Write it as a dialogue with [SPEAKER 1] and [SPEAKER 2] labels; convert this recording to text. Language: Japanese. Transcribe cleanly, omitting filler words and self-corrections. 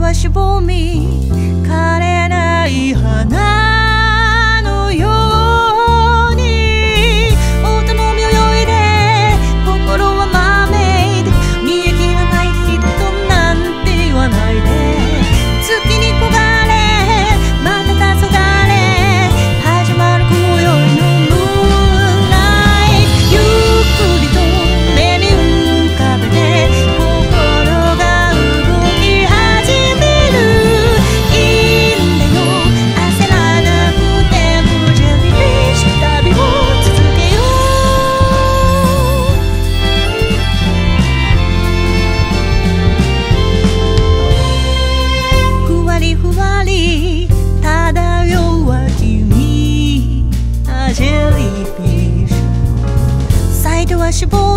[SPEAKER 1] はしぼみ枯れない花のように音のみ泳いで心はまめいで見えきらない人なんて言わないで月に焦がれまた黄昏始まる今宵のムーンライトゆっくりと目に浮かべて心が動き始めるいいんだよ焦らなくてもジェリーフィッシュ旅を続けようふわりふわり漂うは君ジェリーフィッシュ咲いてはしぼ